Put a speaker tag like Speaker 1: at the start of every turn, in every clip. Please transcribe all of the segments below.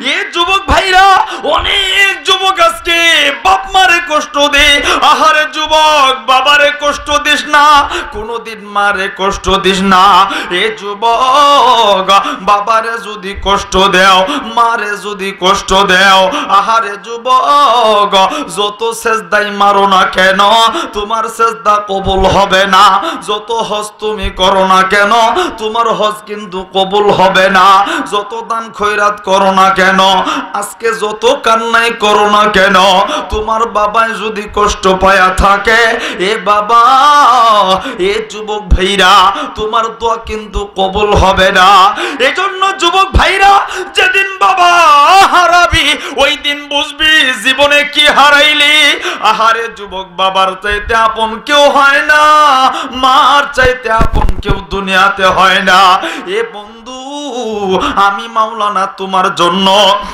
Speaker 1: এ যুবক ভাইরা, অনেক যুবক আজকে বাপ মারে কষ্ট দে। আহারে যুবক, বাবারে কষ্ট দিস না, কোনদিন মারে কষ্ট দিস না। এ যুবক, বাবারে যদি কষ্ট দেও, মারে যদি কষ্ট দেও, আহারে যুবক, যত সেজদাই মারো না কেন তোমার সেজদা কবুল হবে না। যত হজ তুমি করো না কেন তোমার হজ কিন্তু কবুল হবে না। যত দান খয়রাত করো না কেন, আজকে যত কান্নাই করো না কেন, তোমার বাবাই যদি কষ্ট পায়া থাকে, এ বাবা, এ যুবক ভাইরা, তোমার দোয়া কিন্তু কবুল হবে না। এজন্য যুবক ভাইরা, যেদিন বাবা হারাবি ওই দিন বুঝবি জীবনে কি হারাইলি। আহারে যুবক, বাবার চাইতে আপন কেউ হয় না, মার চাইতে আপন কেউ দুনিয়াতে হয় না। এ বন্ধু, আমি মাওলানা তোমার জন্য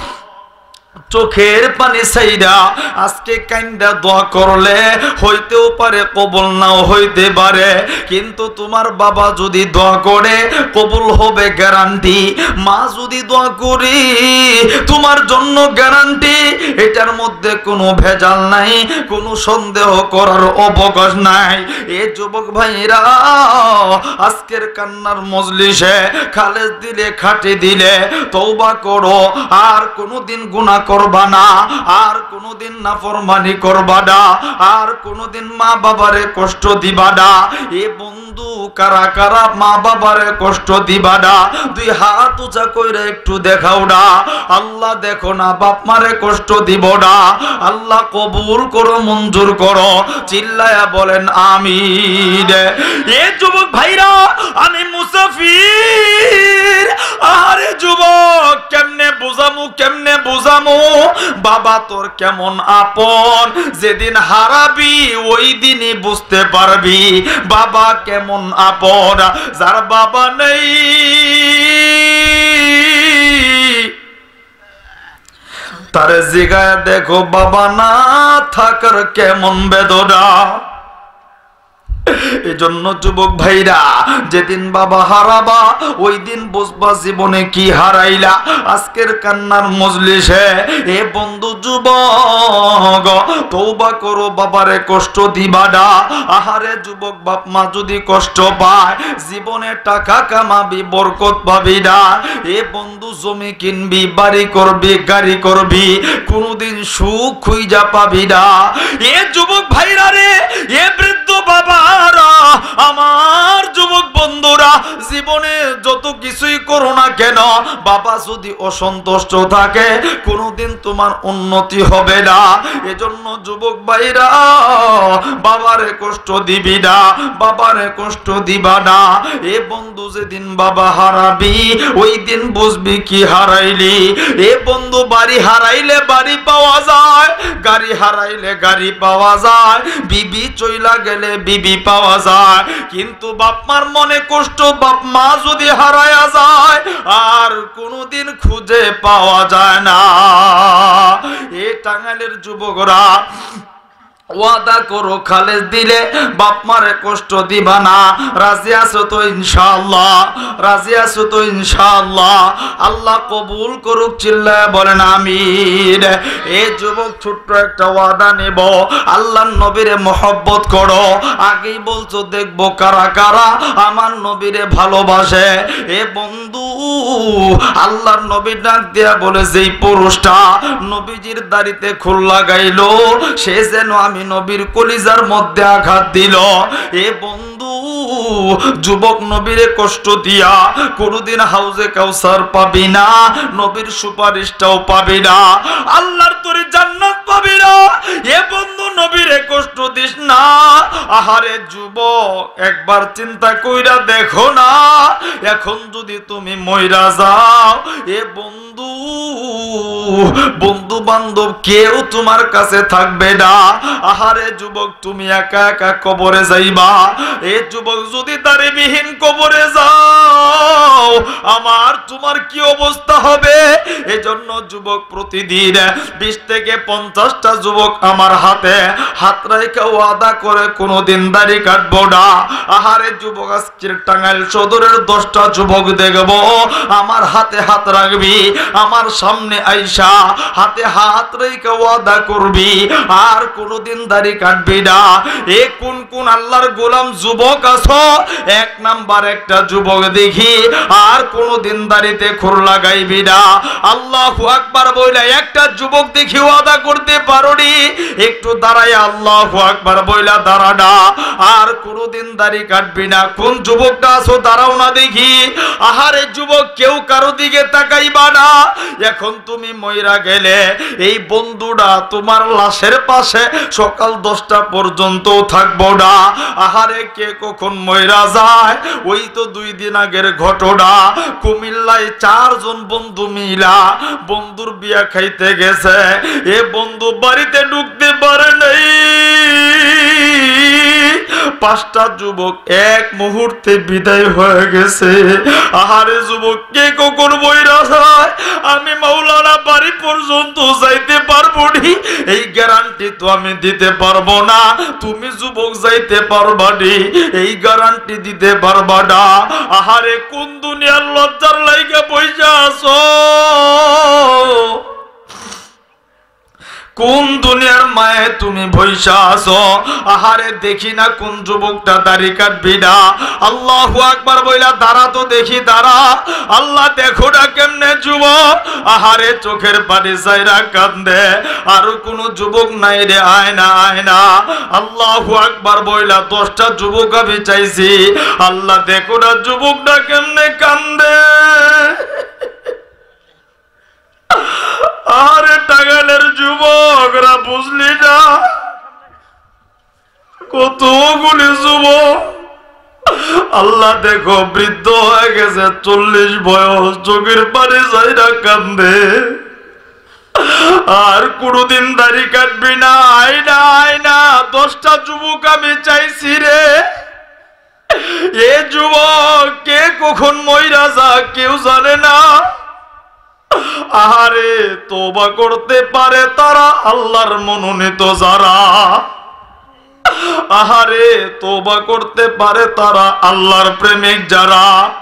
Speaker 1: চোখের পানি ছাইরা আজকে কাইন্দা দোয়া করলে হইতেও পারে, কবুল নাও হইতে পারে, কিন্তু তোমার বাবা যদি দোয়া করে কবুল হবে গ্যারান্টি। মা যদি দোয়া করি তোমার জন্য গ্যারান্টি। এটার মধ্যে কোনো ভেজাল নাই, কোনো সন্দেহ করার অবকাশ নাই। এ যুবক ভাইরা, আজকের কান্নার মজলিসে খালেজ দিলে, খাটি দিলে তওবা করো, আর কোনোদিন গুনাহ করবা না, আর কোনোদিন নাফরমানি করবা না, আর কোনোদিন মা বাবারে কষ্ট দিবা না। এ বন্ধু, কারা কারা মা বাবারে কষ্ট দিবা না, দুই হাত উঁচা কইরা একটু দেখাও না। আল্লাহ দেখো না, বাপ মারে কষ্ট দিব না। আল্লাহ কবুল করো, মঞ্জুর করো, চিল্লায়া বলেন আমিন। এ যুবক ভাইরা, আমি মুসাফির। আরে যুবক, কেমনে বুঝামু, কেমনে বুঝামু বাবা তোর কেমন আপন। যেদিন হারাবি ওই দিনই বুঝতে পারবি বাবা কেমন আপন। যার বাবা নেই তারে জিগায় দেখো বাবা না থাকার কেমন বেদনা। এজন্য যুবক ভাইরা, যেদিন বাবা হারাবা ওই দিন বুঝবা জীবনে কি হারাইলা। আজকের কান্নার মজলিসে এ বন্ধু যুবক, তওবা করো, বাবারে কষ্ট দিবা না। আহারে যুবক, বাপ মা যদি কষ্ট পায় জীবনে টাকা কামাবি, বরকত পাবি না। এ বন্ধু, জমি কিনবি, বাড়ি করবি, গাড়ি করবি, কোনদিন সুখ খুঁজা পাবি না। এ যুবক ভাইরা রে, এ বৃদ্ধ বাবা, আমার যুবক বন্ধুরা, জীবনে যত কিছুই করো না কেন, বাবা যদি অসন্তুষ্ট থাকে কোনোদিন তোমার উন্নতি হবে না। এজন্য যুবক ভাইরা, বাবারে কষ্ট দিবি না, বাবারে কষ্ট দিবা না। এ বন্ধু, যেদিন বাবা হারাবি ওই দিন বুঝবি কি হারাইলি। এ বন্ধু, বাড়ি হারাইলে বাড়ি পাওয়া যায়, গাড়ি হারাইলে গাড়ি পাওয়া যায়, বিবি চইলা গেলে বিবি পাওয়া যায়, কিন্তু বাপ মার মনে কষ্ট বাপ মা যদি হারায়া যায় আর কোনোদিন খুঁজে পাওয়া যায় না। এ টাঙ্গাইলের যুবকরা, ওয়াদা করো খালেজ দিলে বাপ মারে কষ্ট দিবা না। রাজি আছো তো ইনশাআল্লাহ? রাজি আছো তো ইনশাআল্লাহ? আল্লাহ কবুল করুক, চিল্লায় বলেন আমিন। এই যুবক, ছোট্ট একটা ওয়াদা নেব, আল্লাহর নবীরে মহব্বত করো। আগেই বলছো দেখবো কারা কারা আমার নবীরে ভালোবাসে। এ বন্ধু, আল্লাহর নবী ডাক দিয়া বলে, যেই পুরুষটা নবীজির দাড়িতে খুল লাগাইলো সে যেন আমি নবীর কলিজার মধ্যে আঘাত দিল। এ বন্ধু, যুবক, নবীরে কষ্ট দিয়া কোনদিন হাউজে কাউসার পাবি না, নবীর সুপারিশটাও পাবি না, আল্লাহর তোরে জান্নাত পাবি না। এ বন্ধু, নবীরে কষ্ট দিস না। আহারে যুবক, একবার চিন্তা কইরা দেখো না, এখন যদি তুমি মইরা যাও, এ বন্ধু বন্ধু বান্ধব কেউ তোমার কাছে থাকবে না। আহারে যুবক, তুমি একা একা কবরে যাইবা। এ যুবক, যদি দাড়িবিহীন কবরে যাও, আমার তোমার কি অবস্থা হবে? এজন্য যুবক, প্রতিদিন 20 থেকে 50টা যুবক আমার হাতে হাত রেখে ওয়াদা করে কোনোদিন দাড়ি কাটবো না। আহারে যুবক, আজকের টাঙ্গাইল সদরের 10টা যুবক দেখব আমার হাতে হাত রাখবি, আমার সামনে আইসা হাতে হাত রেখে ওয়াদা করবি আর কোনোদিন দাড়ি কাটবি না। এ কোন কোন আল্লাহর গোলাম যুবক আছো? 1 নাম্বার একটা যুবক দেখি আর কোনোদিন দাড়িতে খুর লাগাইবি না। আল্লাহু আকবার বইলা একটা যুবক দেখি ওয়াদা করতে পারোনি? একটু দাঁড়াই আল্লাহু আকবার বইলা দাঁড়ানা, আর কোনোদিন দাড়ি কাটবি না। কোন যুবকটা আছো? দাঁড়াও না দেখি। আহারে যুবক, কেউ কারো দিকে তাকাইবা না। এখন তুমি মইরা গেলে এই বন্ধুটা তোমার লাশের পাশে সকাল 10টা পর্যন্ত থাকবো না। আহারে কে কখন মইরা যায়? ওই তো 2 দিন আগের ঘটনা। কুমিল্লায় 4 জন বন্ধু মিলা বন্ধুর বিয়া খাইতে গেছে। এ বন্ধু বাড়িতে ঢুকতে পারে নাই। 5টা যুবক এক মুহূর্তে বিদায় হয়ে গেছে। আহারে যুবক, কে কখন বইরা যায়? আমি মাওলানা বাড়ি পর্যন্ত যাইতে পারবো নি, এই গ্যারান্টি তো আমি দিতে পারবো না। তুমি যুবক যাইতে পারবা নি, এই গ্যারান্টি দিতে পারবা না। আহারে কোন দুনিয়ার লজ্জার লাইগা বইসা আছো? কোন দুনিয়ার মায়ে তুমি বইসা আছো? আহারে দেখি না কোন যুবকটা দাড়ি কাটবি না। আল্লাহু আকবার বইলা দাঁড়া তো দেখি, দাঁড়া। আল্লাহ দেখো না কেমনে যুবক, আহারে চোখের পানি চাইরা কান্দে। আর কোন যুবক নাই রে, আয় না আয় না। আল্লাহু আকবার বইলা 10টা যুবক আমি চাইছি। আল্লাহ দেখো না যুবকটা কেমনে কান্দে। আরে টাঙ্গাইলের যুবকরা বুঝলি না, কতগুলি যুবক আল্লাহ দেখো বৃদ্ধ হয়ে গেছে, 40 বয়স, চোখের পানি যাইরা কান্দে। আর কোনদিন দাড়ি কাটবি না, আয় না আয় না। 10টা যুবক আমি চাইছি রে। এ যুবক কে কখন মইরা যা কেউ জানে না। আহারে তওবা করতে পারে তারা, আল্লাহর মনোনীত যারা। আহারে তওবা করতে পারে তারা, আল্লাহর প্রেমিক যারা।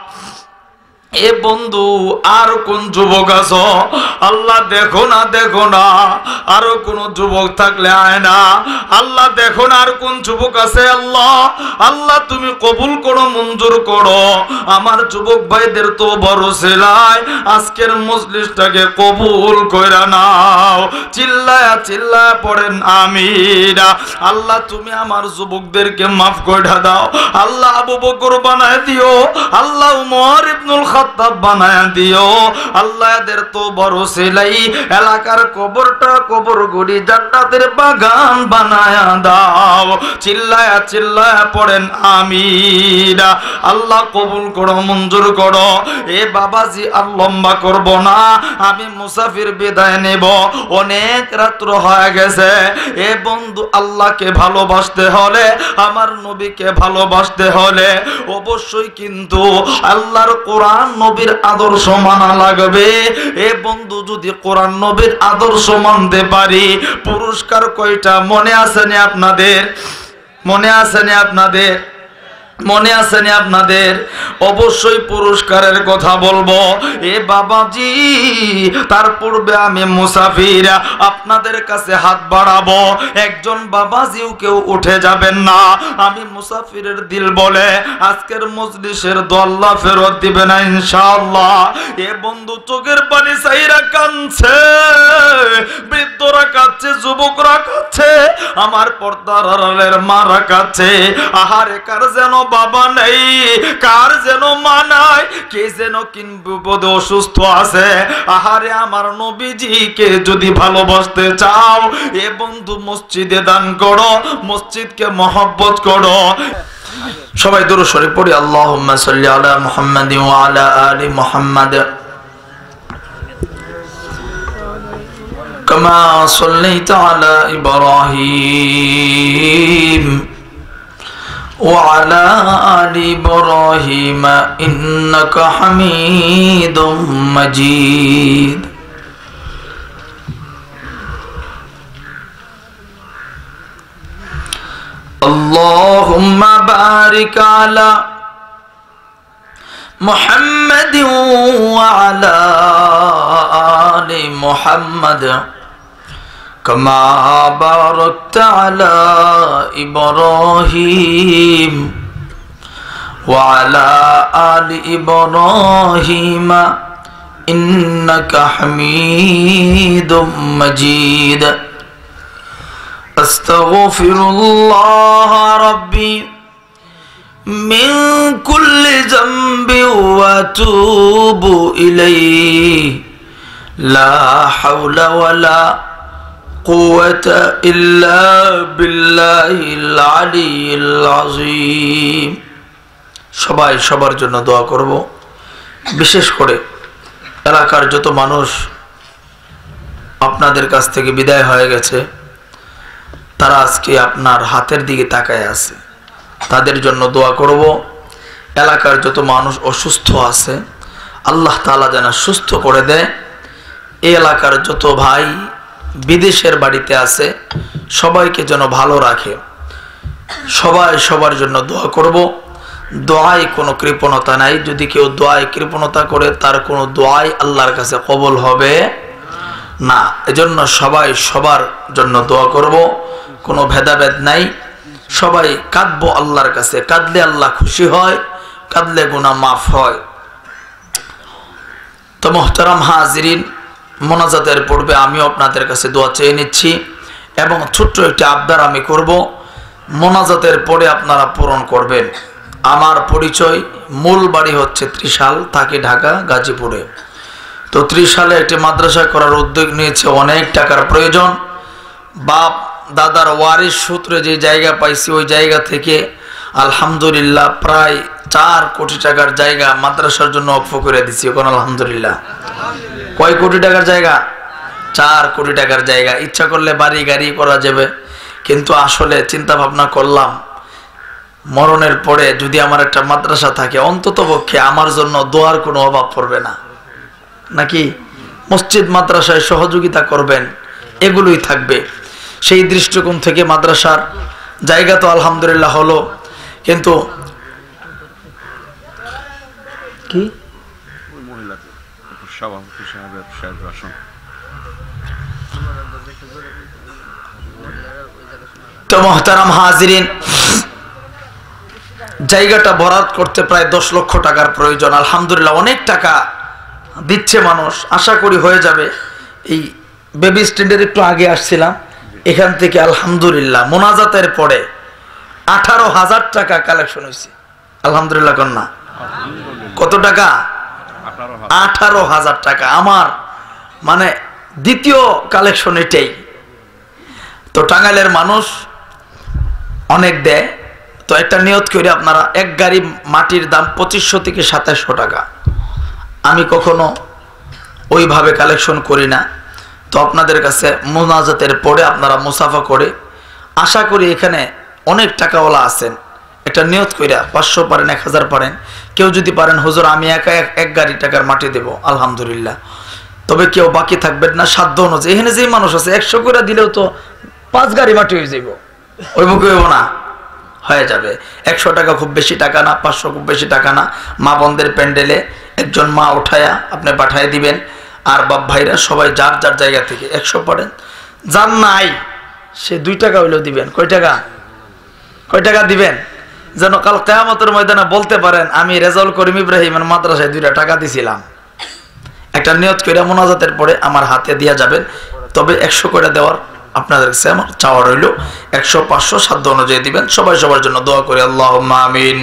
Speaker 1: এ বন্ধু, আর কোন যুবক আছো? আল্লাহ দেখো না, দেখো না। আরো কোন যুবক থাকলে আয় না। আল্লাহ দেখো না আর কোন যুবক আছে? আল্লাহ আল্লাহ তুমি কবুল করো, মঞ্জুর করো। আমার যুবক ভাইদের তো বড় সেলাই আজকের মজলিসটাকে কবুল কইরা নাও। চিল্লায়া চিল্লায়া পড়েন আমিন। আল্লাহ তুমি আমার যুবকদেরকে মাফ কইরা দাও। আল্লাহ আবু বকর বানায় দিও, আল্লাহ উমর ইবনুল খাত্তাব বানায় দিও। আল্লাহ এদের তো বড় সেলাই এলাকার কবরটা কবর গড়ি জান্নাতের বাগান বানায় দাও। চিল্লায়া চিল্লায়া পড়েন আমিন। আল্লাহ কবুল করো, মঞ্জুর করো। এ বাবাজি আর লম্বা করব না, আমি মুসাফির বিদায় নেব। অনেক রাত্র হয়ে গেছে। এ বন্ধু, আল্লাহকে ভালোবাসতে হলে, আমার নবীকে ভালোবাসতে হলে অবশ্যই কিন্তু আল্লাহর কোরআন নবীর আদর্শ মানা লাগবে। এ বন্ধু, যদি কোরআন নবীর আদর্শ মানতে পারি, পুরস্কার কয়টা মনে আসেনি আপনাদের? মনে আসেনি আপনাদের? মনে আসেনি আপনাদের? অবশ্যই পুরস্কারের কথা বলবো। এ বাবাজি, তার পূর্বে আমি মুসাফির, আপনাদের কাছে হাত বাড়াবো। একজন বাবাজিও কেউ উঠে যাবেন না। আমি মুসাফিরের দিল বলে আজকের মজলিসের দোয়া ফেরত দিবে না ইনশাআল্লাহ। এ বন্ধু চোখের পানি চাইরা কাঁদছে, বৃদ্ধরা কাঁদছে, যুবকরা কাঁদছে, আমার পর্দার আড়ালের মারা কাঁদছে। আহারে কার যেন বাবা নেই, কার যেন মা নাই, কে যেন কিন বিপদে অসুস্থ আছে। আহারে আমার নবীজিকে যদি ভালোবাসতে চাও, এ বন্ধু মসজিদে দান করো, মসজিদকে মহব্বত করো। সবাই দুরূদ শরীফ পড়ি। আল্লাহুম্মা সাল্লি আলা মুহাম্মাদিন ওয়া আলা আলি মুহাম্মাদ। كما صليت على إبراهيم وعلى آل إبراهيم إنك حميد مجيد اللهم بارك على محمد وعلى آل محمد كما باركت على إبراهيم وعلى آل إبراهيم إنك حميد مجيد أستغفر الله ربي من كل ذنب وأتوب إليه لا حول ولا قوة إلا بالله العلي العظيم সবাই সবার জন্য দোয়া করব বিশেষ করে এলাকার যত মানুষ আপনাদের কাছ থেকে বিদায় হয়ে গেছে তারা আজকে আপনার হাতের দিকে তাকায় আছে তাদের জন্য দোয়া করব এলাকার যত মানুষ অসুস্থ আছে আল্লাহ তাআলা যেন সুস্থ করে দেয় এই এলাকার যত ভাই বিদেশের বাড়িতে আছে সবাইকে যেন ভালো রাখে সবাই সবার জন্য দোয়া করব দোয়ায় কোনো কৃপণতা নাই যদি কেউ দোয়ায় কৃপণতা করে তার কোনো দোয়াই আল্লাহর কাছে কবুল হবে না এজন্য সবাই সবার জন্য দোয়া করব কোনো ভেদাভেদ নাই সবাই কাঁদবো আল্লাহর কাছে কাঁদলে আল্লাহ খুশি হয় কাঁদলে গুনাহ মাফ হয় তো মুহতারাম হাজিরিন মোনাজাতের পূর্বে আমিও আপনাদের কাছে দোয়া চেয়ে নিচ্ছি এবং ছোট্ট একটি আবদার আমি করব মোনাজাতের পরে আপনারা পূরণ করবেন আমার পরিচয় মূল বাড়ি হচ্ছে ত্রিশাল থাকি ঢাকা গাজীপুরে তো ত্রিশালে একটি মাদ্রাসা করার উদ্যোগ নিয়েছে অনেক টাকার প্রয়োজন বাপ দাদার ওয়ারিশ সূত্রে যে জায়গা পাইছি ওই জায়গা থেকে আলহামদুলিল্লাহ প্রায় 4 কোটি টাকার জায়গা মাদ্রাসার জন্য অক্ষ করে দিছি এখন আলহামদুলিল্লাহ কয় কোটি টাকার জায়গা 4 কোটি টাকার জায়গা ইচ্ছা করলে বাড়ি গাড়ি করা যাবে কিন্তু আসলে চিন্তা ভাবনা করলাম মরণের পরে যদি আমার একটা মাদ্রাসা থাকে অন্ততপক্ষে আমার জন্য দোয়ার কোনো অভাব পড়বে না নাকি মসজিদ মাদ্রাসায় সহযোগিতা করবেন এগুলোই থাকবে সেই দৃষ্টিকোণ থেকে মাদ্রাসার জায়গা তো আলহামদুলিল্লাহ হলো কিন্তু কি তো মুহতারাম হাজিরিন জায়গাটা বরাদ করতে প্রায় 10 লক্ষ টাকার প্রয়োজন আলহামদুলিল্লাহ অনেক টাকা দিচ্ছে মানুষ আশা করি হয়ে যাবে এই বেবি স্ট্যান্ডের একটু আগে আসছিলাম এখান থেকে আলহামদুলিল্লাহ মোনাজাতের পরে 18,000 টাকা কালেকশন হয়েছে আলহামদুলিল্লাহ কন্যা কত টাকা 18,000 টাকা আমার মানে দ্বিতীয় কালেকশন এটাই তো টাঙ্গাইলের মানুষ অনেক দেয় তো একটা নিয়ত করে আপনারা এক গাড়ি মাটির দাম 2500 থেকে 2700 টাকা আমি কখনো ওইভাবে কালেকশন করি না তো আপনাদের কাছে মোনাজাতের পরে আপনারা মুসাফা করে আশা করি এখানে অনেক টাকাওয়ালা আছেন একটা নিয়ত কইরা 500 পারেন 1000 পারেন কেউ যদি পারেন হুজুর আমি একা এক গাড়ি টাকার মাটি দেব আলহামদুলিল্লাহ তবে কেউ বাকি থাকবেন না সাধ্য অনুযায়ী এখানে যে মানুষ আছে 100 করে দিলেও তো 5 গাড়ি মাটি হয়ে যাবে ওই মুখে হইব না হয়ে যাবে 100 টাকা খুব বেশি টাকা না 500 খুব বেশি টাকা না মা বোনদের প্যান্ডেলে একজন মা উঠায়া আপনি পাঠিয়ে দিবেন আর বাপ ভাইরা সবাই যার যার জায়গা থেকে 100 পড়েন যার নাই সে 2 টাকা হইলেও দিবেন কয় টাকা দিবেন যেন কাল কিয়ামতের ময়দানে বলতে পারেন আমি রেজাউল করিম ইব্রাহিমের মাদ্রাসায় 2 টাকা দিছিলাম একটা নিয়ত করে মোনাজাতের পরে আমার হাতে দিয়া যাবেন তবে 100 করে দেওয়ার আপনাদের কাছে আমার চাওয়া রইল 100 500 সাধ্য অনুযায়ী দিবেন সবাই সবার জন্য দোয়া করি আল্লাহুম্মা আমিন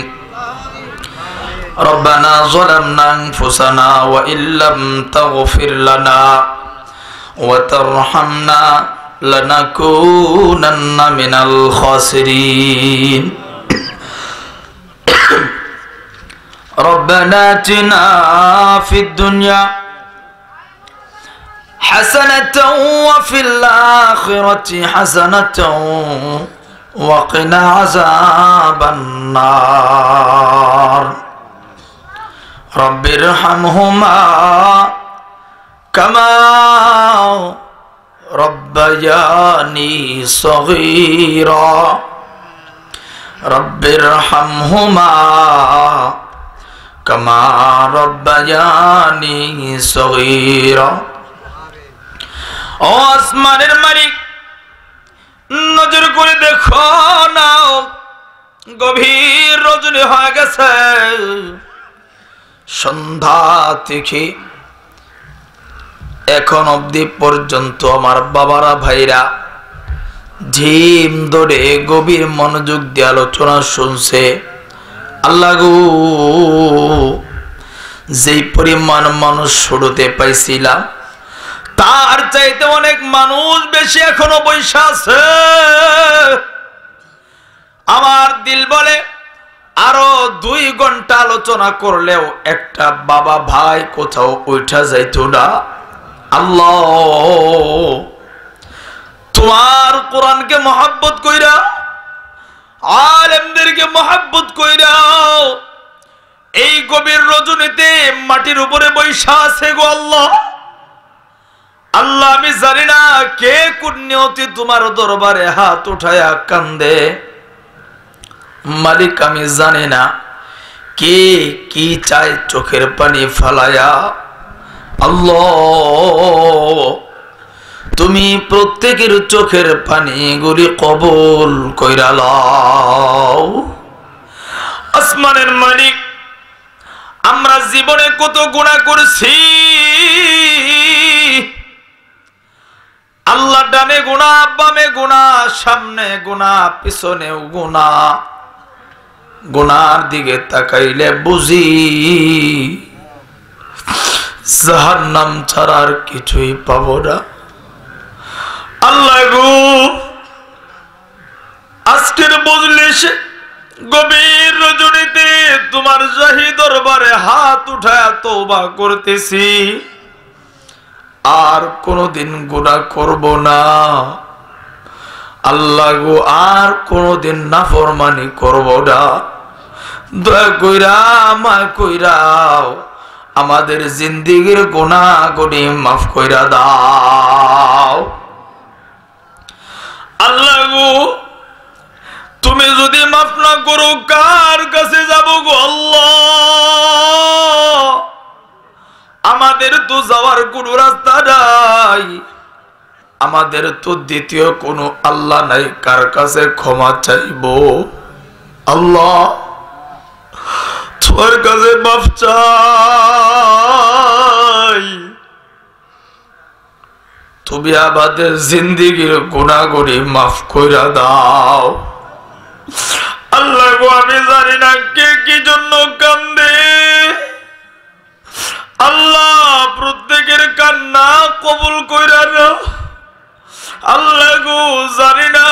Speaker 1: ربنا ظلمنا أنفسنا وإن لم تغفر لنا وترحمنا لنكونن من الخاسرين ربنا آتنا في الدنيا حسنة وفي الآخرة حسنة وقنا عذاب النار رب ارحمهما كما ربياني صغيرا رب ارحمهما كما ربياني صغيرا ও আসমানের মালিক নজর করে দেখো না গভীর রজনী হয়ে গেছে সন্ধ্যা থেকে এখন অবধি পর্যন্ত আমার বাবারা ভাইরা ঝিম ধরে গভীর মনোযোগ দিয়ে আলোচনা শুনছে আল্লাহ গো যেই পরিমাণ মানুষ শুরুতে পাইছিলাম তার চাইতে অনেক মানুষ বেশি এখনো বসে আছে আমার দিল বলে আরো 2 ঘন্টা আলোচনা করলেও একটা বাবা ভাই কোথাও উঠা যাইতো না আল্লাহ তোমার কোরআনকে মহব্বত কইরা আলেমদেরকে মহব্বত কইরা এই গভীর রজনীতে মাটির উপরে বৈশা আছে গো আল্লাহ আল্লাহ আমি জানি না কে কোন নিয়তে তোমার দরবারে হাত উঠায়া কান্দে মালিক আমি জানি না কে কি চায় চোখের পানি ফালায়া আল্লাহ তুমি প্রত্যেকের চোখের পানি গুলি কবুল কইরা লও আসমানের মালিক আমরা জীবনে কত গুনাহ করছি আল্লাহ ডানে গুনাহ বামে গুনাহ সামনে গুনাহ পিছনেও গুনাহ গুনার দিকে তাকাইলে বুঝি জাহান্নাম ছাড়ার কিছুই পাবো না আল্লাহ গো আজকের মজলিসে গভীর রজনীতে তোমার শাহী দরবারে হাত উঠায়া তওবা করতেছি আর কোনদিন গুনাহ করব না আল্লাহ গো আর কোনদিন নাফরমানি করব না দয়া কইরা মাফ কইরাও আমাদের জিন্দেগীর গুনাহগুলি মাফ কইরা দাও আল্লাহ গো তুমি যদি মাফ না করো কার কাছে যাব গো আল্লাহ আমাদের তো যাওয়ার কোনো রাস্তা নাই আমাদের তো দ্বিতীয় কোনো আল্লাহ নাই কার কাছে ক্ষমা চাইবো আল্লাহ তোমার কাছে মাফ চাই তুমি আমাদের জিন্দেগীর গুনাহগুলি মাফ কইরা দাও আল্লাহ গো আমি জানি না কে কি জন্য কান্দে আল্লাহ প্রত্যেকের কান্না কবুল কইরা নাও আল্লাহ গো জানি না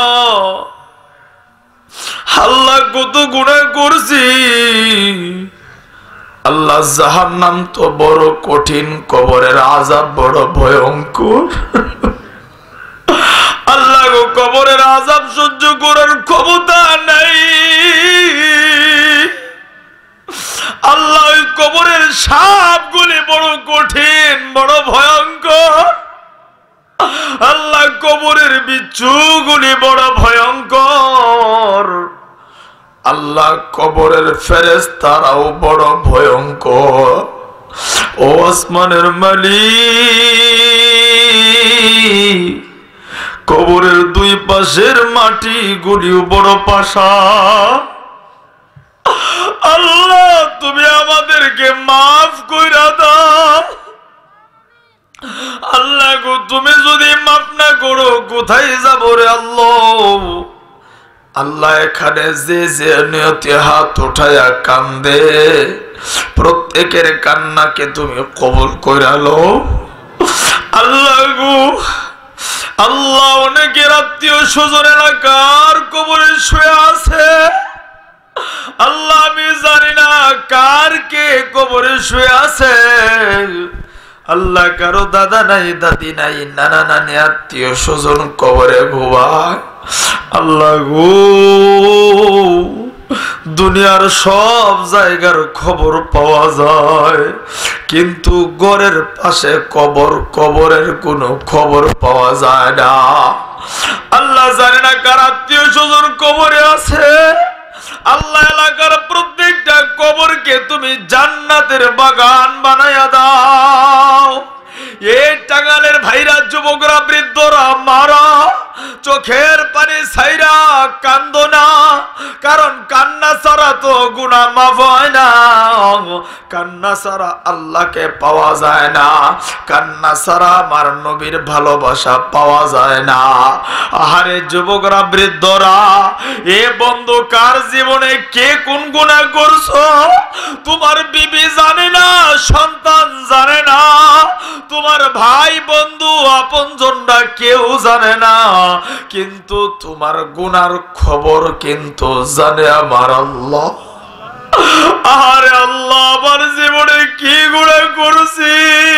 Speaker 1: আল্লাহ কত গুনাহ করছি আল্লাহ জাহান্নাম তো বড় কঠিন কবরের আযাব বড় ভয়ঙ্কর আল্লাহ গো কবরের আযাব সহ্য করার ক্ষমতা নাই আল্লাহ ওই কবরের সাপগুলি বড় কঠিন বড় ভয়ঙ্কর আল্লাহ কবরের বিচ্ছুগুলি বড় ভয়ঙ্কর আল্লাহ কবরের ফেরেশতারাও বড় ভয়ঙ্কর ও আসমানের মালিক কবরের দুই পাশের মাটি গুলিও বড় পাশা আল্লাহ তুমি আমাদেরকে মাফ কইরা দাও আল্লাহ গো তুমি যদি মাফ না করো কোথায় যাব রে আল্লাহ আল্লাহ এখানে যে যে নিয়তে হাত উঠায়া কান্দে প্রত্যেকের কান্নাকে তুমি কবুল কইরা লও আল্লাহ গো আল্লাহ অনেকের আত্মীয় স্বজন এলাকার কবরে শুয়ে আছে আল্লাহ আমি জানি না কার কে কবরে শুয়ে আছে আল্লাহ কারো দাদা নাই, দাদি নাই, নানা নানি, আত্মীয় স্বজন কবরে ঘুমায়। আল্লাহ গো, দুনিয়ার সব জায়গার খবর পাওয়া যায়, কিন্তু ঘরের পাশে কবর, কবরের কোনো খবর পাওয়া যায় না। আল্লাহ জানে না কার আত্মীয় স্বজন কবরে আছে। আল্লাহ এলাকার প্রত্যেকটা কবরকে তুমি জান্নাতের বাগান বানায়া দাও। এই টাঙ্গালের ভাইরা, যুবকরা, বৃদ্ধরা, মারা চোখের পানি ছাইরা কান্দো না, কারণ কান্না ছাড়া তো গুনাহ মাফ হয় না, কান্না ছাড়া আল্লাহকে পাওয়া যায় না, কান্না ছাড়া আমার নবীর ভালোবাসা পাওয়া যায় না। আহারে যুবকরা, বৃদ্ধরা, এ বন্ধু কার জীবনে কে কোন গুনাহ করছো তোমার বিবি জানে না, সন্তান জানে না, তোমার ভাই বন্ধু আপনজনরা কেউ জানে না, কিন্তু তোমার গুনার খবর কিন্তু জানে আমার আল্লাহ। আরে আল্লাহ, আমার জীবনে কি গুনাহ করছি,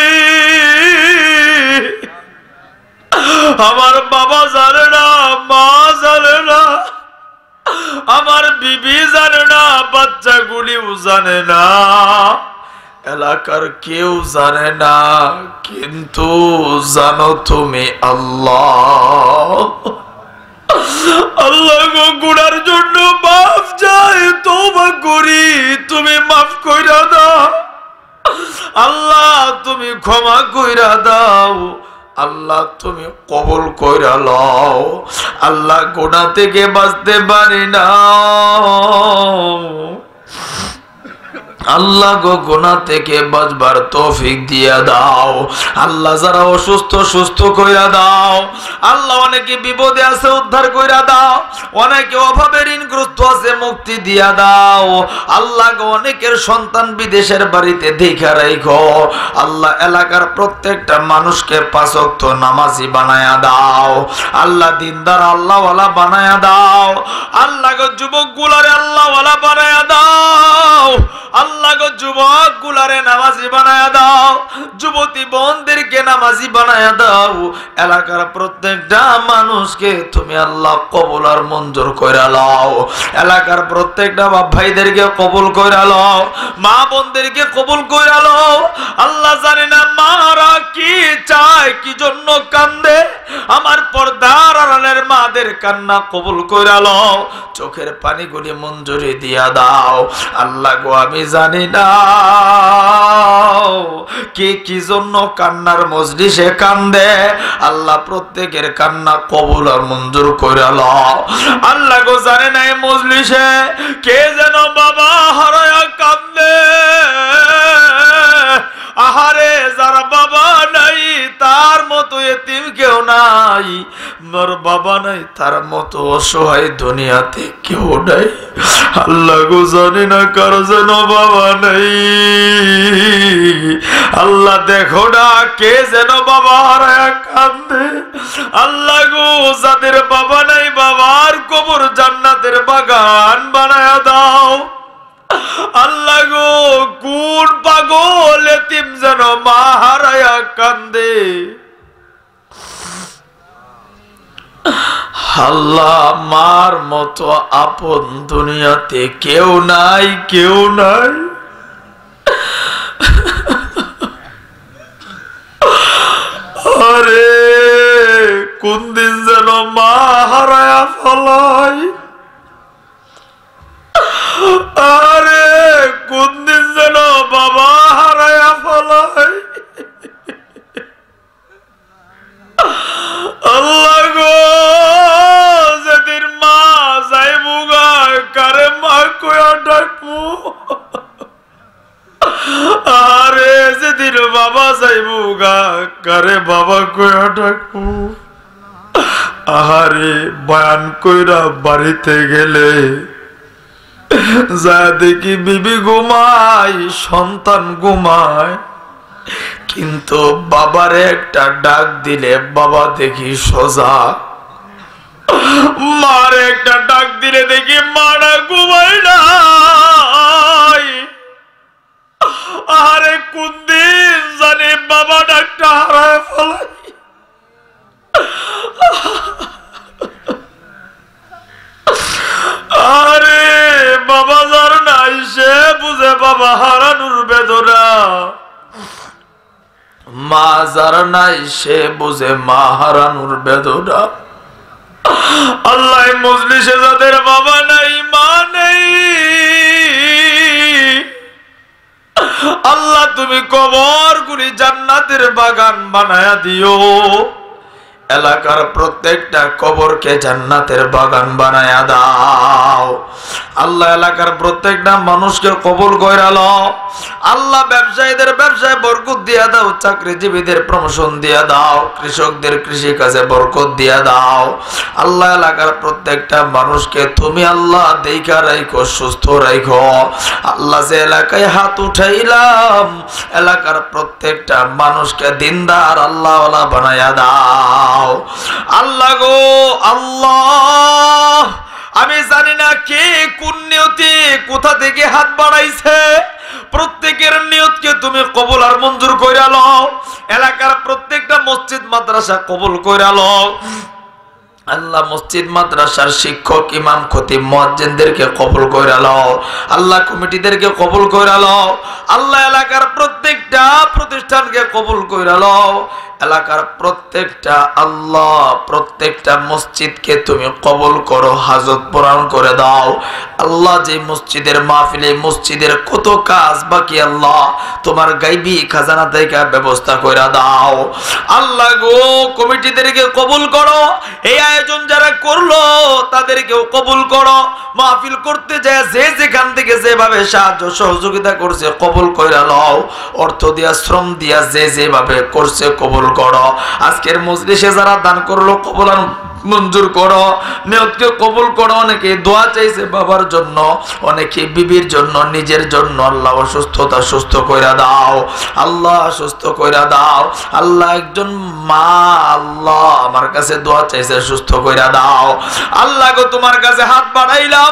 Speaker 1: আমার বাবা জানে না, মা জানে না, আমার বিবি জানে না, বাচ্চাগুলিও জানে না, এলাকার কেউ জানে না, কিন্তু জানো তুমি আল্লাহ। আল্লাহ গো, গুনার জন্য মাফ চাই, তওবা করি, তুমি মাফ কইরা দাও আল্লাহ, তুমি ক্ষমা কইরা দাও আল্লাহ, তুমি কবুল কইরা লও আল্লাহ। গুনাহ থেকে বাঁচতে পারি না আল্লাহ গো, গুনাহ থেকে বাঁচবার তৌফিক দিয়া দাও আল্লাহ। যারা অসুস্থ সুস্থ কইরা দাও আল্লাহ, অনেকে বিপদে আছে উদ্ধার কইরা দাও, অনেকে অভাবে ঋণগ্রস্ত আছে মুক্তি দিয়া দাও আল্লাহ গো। অনেকের সন্তান বিদেশের বাড়িতে দেখা রাখো আল্লাহ। এলাকার প্রত্যেকটা মানুষকে 5 ওয়াক্ত নামাজি বানায়া দাও আল্লাহ, দিনদার আল্লাহওয়ালা বানায়া দাও আল্লাহ গো। যুবক গুলারে আল্লাহওয়ালা বানায়া দাও আল্লাহ গো, যুবক গুলারে নামাজি বানায়া দাও, যুবতী বোনদেরকে নামাজি বানায়া দাও। এলাকার প্রত্যেকটা মানুষকে তুমি আল্লাহ কবুল আর মঞ্জুর কইরা লও। এলাকার প্রত্যেকটা বাপ ভাইদেরকে কবুল কইরা লও, মা বোনদেরকে কবুল কইরা লও আল্লাহ। জানি না মারা কি চায়, কি জন্য কান্দে, আমার পর্দার আড়ালের মাদের কান্না কবুল কইরা লও, চোখের পানিগুলি মঞ্জুরি দিয়া দাও আল্লাহ গো। আমি জানি না কে কি জন্য কান্নার মজলিসে কান্দে আল্লাহ, প্রত্যেকের কান্না কবুল আর মঞ্জুর কইরা লও আল্লাহ গো। জানে না এই মজলিসে কে যেন বাবা হারায়া কান্দে, আহারে যারা বাবা নাই তার মতো এতিম কেউ নাই, মোর বাবা নাই তার মতো অসহায় দুনিয়াতে কেউ নাই আল্লাহ গো। জানি না কার যেন বাবা নাই আল্লাহ, দেখো না কে যেন বাবা হারায়া কান্দে আল্লাহ গো। যাদের বাবা নাই বাবার কবর জান্নাতের বাগান বানায়া দাও আল্লাহ গো। কোন পাগল এতিম যেন মা হারায়া কান্দে আল্লাহ, মার মতো আপন দুনিয়াতে কেউ নাই, কেউ নাই। আরে কোন দিন যেন মা হারায়া ফলাই, আরে কোন দিন যেন বাবা হারায়া ফলাই আল্লাহ গো। যেদিন মা যাইবু গা কারে মা কয়া ডাকবো, আরে যেদিন বাবা যাইবু গা কারে বাবা কয়া ডাকবো। আহারে বয়ান কইরা বাড়িতে গেলে যা দেখি বিবি ঘুমায়, সন্তান ঘুমায়, কিন্তু বাবারে একটা ডাক দিলে বাবা দেখি সোজা, মারে একটা ডাক দিলে দেখি মারা ঘুমায় নাই। আরে কোন দিন জানি বাবা ডাকটা হারায় ফেলাই। আরে বাবা যার নাই সে বুঝে বাবা হারানোর বেদনা, মা যার নাই সে বুঝে মা হারানোর বেদনা। আল্লাহ মজলিসে যাদের বাবা নাই মা নেই, আল্লাহ তুমি কবরগুলি জান্নাতের বাগান বানায়া দিও। এলাকার প্রত্যেকটা কবরকে জান্নাতের বাগান বানায়া দাও। আল্লাহ এলাকার প্রত্যেকটা মানুষকে কবুল কইরা লও। আল্লাহ ব্যবসায়ীদের ব্যবসায় বরকত দিয়া দাও, চাকরিজীবীদের প্রমোশন দিয়া দাও, কৃষকদের কৃষি কাজে বরকত দিয়া দাও। আল্লাহ এলাকার প্রত্যেকটা মানুষকে তুমি আল্লাহ দেখা রাখো, সুস্থ রাখো। আল্লাহ যে এলাকায় হাত উঠাইলাম এলাকার প্রত্যেকটা মানুষকে দিনদার আল্লাহওয়ালা বানায়া দাও। আল্লাহ গো আল্লাহ, আমি জানি না কে কোন নিয়তে কোথা থেকে হাত বাড়াইছে, প্রত্যেকের নিয়তকে তুমি কবুল আর মঞ্জুর কইরা লও। এলাকার প্রত্যেকটা মসজিদ মাদ্রাসা কবুল কইরা লও। আল্লাহ মসজিদ মাদ্রাসার শিক্ষক ইমাম খতিব মুয়াজ্জিনদেরকে কবুল কইরা লও। আল্লাহ কমিটিদেরকে কবুল কইরা লও। আল্লাহ এলাকার প্রত্যেকটা প্রতিষ্ঠানকে কবুল কইরা লও। এলাকার প্রত্যেকটা আল্লাহ প্রত্যেকটা মসজিদকে তুমি কবুল করো, হাজত পূরণ করে দাও। আল্লাহ যে মসজিদের মাহফিলে মসজিদের কত কাজ বাকি আল্লাহ তোমার গাইবি খাজানা থেকে ব্যবস্থা কইরা দাও। আল্লাহ গো কমিটিদেরকে কবুল করো, এই আয়োজন যারা করলো তাদেরকেও কবুল করো। মাহফিল করতে যায় যে যেখান থেকে যেভাবে সাহায্য সহযোগিতা করছে কবুল কইরা লও। অর্থ দিয়া শ্রম দিয়া যে যেভাবে করছে কবুল করো। আজকের মজলিসে যারা দান করলো কবুল মঞ্জুর করো, নিয়তকে কবুল করো। অনেকে দোয়া চাইছে বাবার জন্য, অনেকে বিবির জন্য, নিজের জন্য। আল্লাহ অসুস্থতা সুস্থ কইরা দাও, আল্লাহ সুস্থ কইরা দাও। আল্লাহ একজন মা আল্লাহ আমার কাছে দোয়া চাইছে, সুস্থ কইরা দাও। আল্লাহ গো তোমার কাছে হাত বাড়াইলাম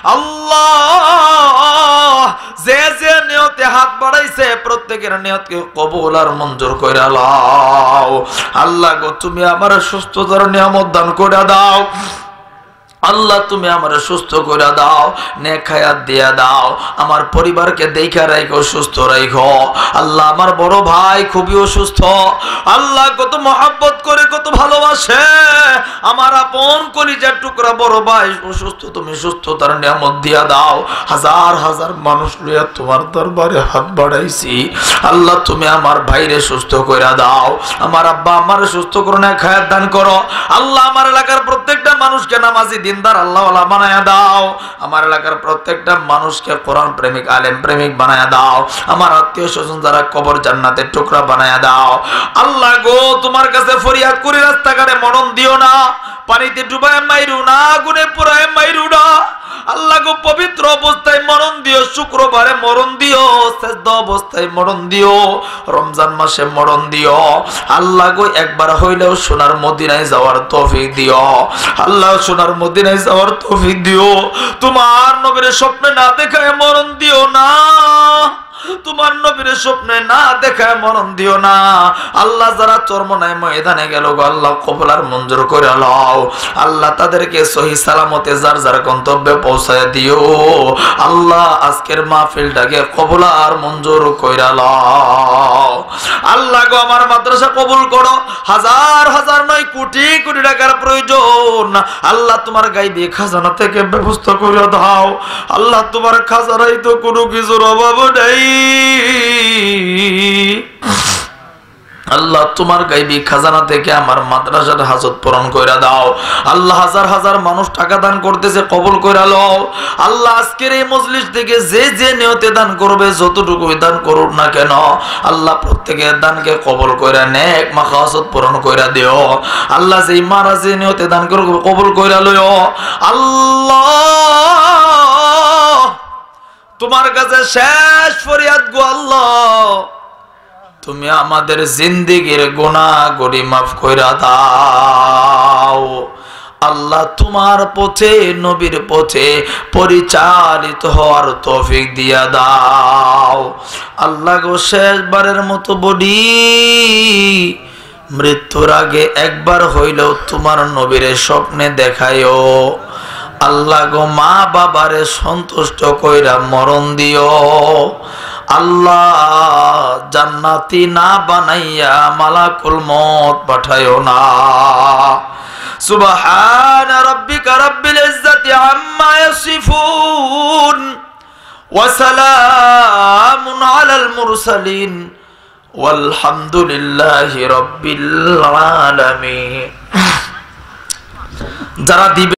Speaker 1: আল্লাহ, যে যে নিয়তে হাত বাড়াইছে প্রত্যেকের নিয়তকে কবুল আর মঞ্জুর কইরা লও। আল্লাহ গো তুমি আমার সুস্থতার নিয়ামত দান করে দাও। আল্লাহ তুমি আমার সুস্থ করে দাও, নেক হায়াত দিয়া দাও। আমার পরিবারকে দেখা রাখো, সুস্থ রাখো। আল্লাহ আমার বড় ভাই খুবই অসুস্থ, আল্লাহ কত মহব্বত করে কত ভালোবাসে আমার আপন কলিজার টুকরা বড় ভাই অসুস্থ, তুমি সুস্থতার নিয়ামত দিয়া দাও। হাজার হাজার মানুষ লইয়া তোমার দরবারে হাত বাড়াইছি, আল্লাহ তুমি আমার ভাইরে সুস্থ করে দাও। আমার আব্বা আমার সুস্থ করে নেক হায়াত দান করো। আল্লাহ আমার এলাকার প্রত্যেকটা মানুষকে নামাজি দিনদার আল্লাহওয়ালা বানায়া দাও। আমার এলাকার প্রত্যেকটা মানুষকে কোরআন প্রেমিক আলেম প্রেমিক বানায়া দাও। আমার আত্মীয় স্বজন যারা কবর জান্নাতের টুকরা বানায়া দাও। আল্লাহ গো তোমার কাছে ফরিয়াদ করি, রাস্তাঘাটে মরণ দিও না, পানিতে ডুবায় মাইরু না, আগুনে পোড়ায় মাইরু না। আল্লাহ গো পবিত্র অবস্থায় মরণ দিও, শুক্রবারে মরণ দিও, সেজদা অবস্থায় মরণ দিও, রমজান মাসে মরণ দিও। আল্লাহ গো একবার হইলেও সোনার মদিনায় যাওয়ার তৌফিক দিও। আল্লাহ সোনার মদিনায় যাওয়ার তৌফিক দিও। তোমার নবীর স্বপ্নে না দেখায় মরণ দিও না, তোমার নবীর স্বপ্নে না দেখায় মরণ দিও না। আল্লাহ যারা চরমনায় ময়দানে গেল গো আল্লাহ কবুল আর মঞ্জুর করে লও। আল্লাহ তাদেরকে সহি সালামতে যার যার গন্তব্যে পৌঁছায় দিও। আল্লাহ আজকের মাহফিলটাকে কবুল আর মঞ্জুর কইরা লও। আল্লাহ গো আমার মাদ্রাসা কবুল করো। হাজার হাজার নয় কোটি কোটি টাকার প্রয়োজন, আল্লাহ তোমার গাইবি খাজানা থেকে ব্যবস্থা করে দাও। আল্লাহ তোমার খাজানায় তো কোনো কিছুর অভাব নেই। আল্লাহ তোমার গাইবি খাজানা থেকে আমার মাদ্রাসার হাজত পূরণ কইরা দাও। আল্লাহ হাজার হাজার মানুষ টাকা দান করতেছে, কবুল কইরা লও। আল্লাহ আজকের এই মজলিস থেকে যে যে নিয়তে দান করবে, যতটুকু দান করুক না কেন, আল্লাহ প্রত্যেকের দানকে কবুল কইরা নেক মাকাসদ পূরণ কইরা দিও। আল্লাহ যেই মারা যে নিয়তে দান করবে কবুল কইরা লও। আল্লাহ তোমার কাছে শেষ ফরিয়াদ গো আল্লাহ, তুমি আমাদের জিন্দেগির গুনাহগুলি মাফ কইরা দাও। আল্লাহ তোমার পথে নবীর পথে পরিচালিত হওয়ার তৌফিক দিয়া দাও। আল্লাহ গো শেষবারের মতো বলি, মৃত্যুর আগে একবার হইলেও তোমার নবীরে স্বপ্নে দেখায়ও। আল্লাহ গো মা বাবারে সন্তুষ্ট কইরা মরণ দিও। আল্লাহ জান্নাতি না বানাইয়া মালাকুল মউত পাঠায়ো না। সুবহানা রাব্বিকা রাব্বিল ইজ্জাতি আম্মা ইয়াসিফুন ওয়া সালামুন আলাল মুরসালিন ওয়ালহামদুলিল্লাহি রাব্বিল আলামিন। যারা দিবে